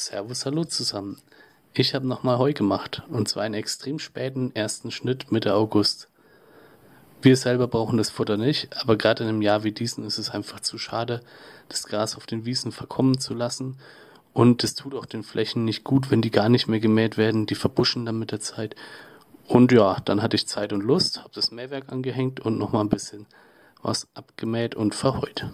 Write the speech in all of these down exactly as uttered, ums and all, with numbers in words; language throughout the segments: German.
Servus, hallo zusammen. Ich habe nochmal Heu gemacht und zwar einen extrem späten ersten Schnitt Mitte August. Wir selber brauchen das Futter nicht, aber gerade in einem Jahr wie diesem ist es einfach zu schade, das Gras auf den Wiesen verkommen zu lassen. Und es tut auch den Flächen nicht gut, wenn die gar nicht mehr gemäht werden, die verbuschen dann mit der Zeit. Und ja, dann hatte ich Zeit und Lust, habe das Mähwerk angehängt und nochmal ein bisschen was abgemäht und verheut.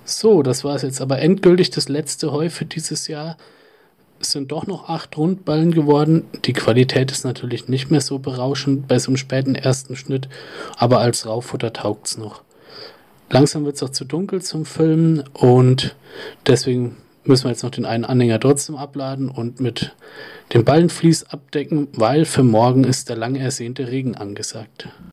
So, das war es jetzt aber endgültig das letzte Heu für dieses Jahr. Es sind doch noch acht Rundballen geworden. Die Qualität ist natürlich nicht mehr so berauschend bei so einem späten ersten Schnitt, aber als Rauffutter taugt es noch. Langsam wird es auch zu dunkel zum Filmen und deswegen müssen wir jetzt noch den einen Anhänger trotzdem abladen und mit dem Ballenvlies abdecken, weil für morgen ist der lang ersehnte Regen angesagt.